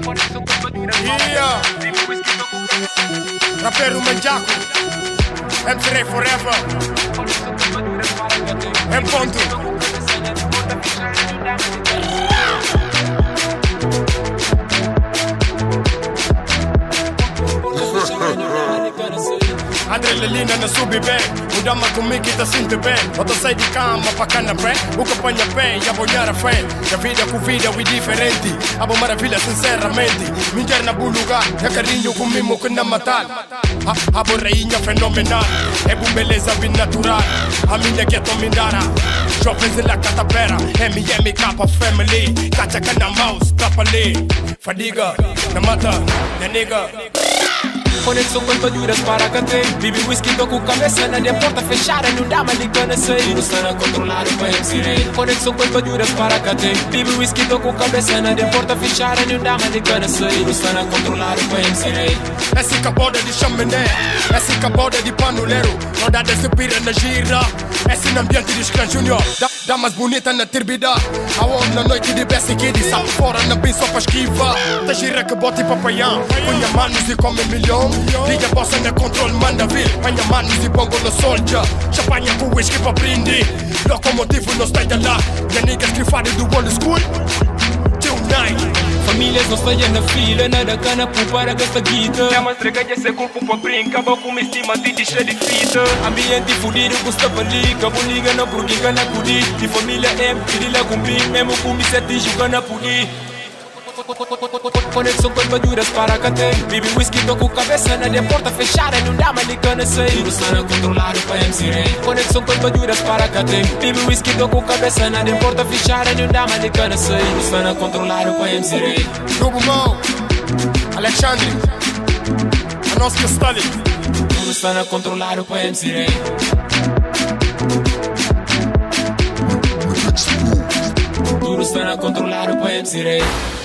Yeah. Rapero Manjaco, M3 Forever, M ponto. Adrenalina na subi bem, mudama comigo e tá sinto bem. Eu sai de cama pra cana pé, o que apanha pé e a bonhar a fé. A vida com vida é diferente, a boa maravilha sinceramente. Minha na bom lugar, é carinho comigo que não matar. A boa rainha fenomenal, é boa beleza bem natural. A minha que é tomindara, jovens lá catapera. MMK family, cacha cana mouse, tapa ali. Fadiga, na mata, na nega. Conexão com banduras para cantar. Bibi whisky, tô com cabeça na porta fechada. Não dá mais ligando sair. Não está na controlar o MC Rei. Conexão com banduras para cantar. Bibi whisky, tô com cabeça na porta fechada. Não dá mais ligando sair. Não está na controlar o MC Rei. Essa caboda de chaminé, essa caboda de panuleiro. Roda desse pira na gira. Esse no ambiente de Scran Junior. Dá mais bonita na turbida. Aonde na noite de Best Kid. Sabe fora na bem só pra esquiva. Da gira que bota e papaião. Punha manos e come milhão. Liga bossa na controle, manda vir. Panha manos e bongo no soldier. Chapanha com whisky pra brinde. Locomotivo no stay de lá. Minha niggas que fazem do old school. Tonight. Famílias não saem na fila, nada cana para gastar guita. É uma tregalha sem corpo pra brincar, vou com estima de deixar de fita. Ambiente fudido, custa palica, vou ligar na porque cana cudi. De família M, que lá cumprir, mesmo com me sete jogando pudi. Conexão com banduras para cantar. Bibi whisky, tô com cabeça na porta fechada. Não dá mais ligando sair. Tudo está na controlar o MC Rei. Conexão com banduras para cantar. Bibi whisky, tô com cabeça na porta fechada. Não dá mais ligando sair. Tudo está na controlar o MC Rei. Double Mão, Alexandre, a nossa que está ali. Tudo está na controlar o MC Rei. Tudo está na controlar o MC Rei.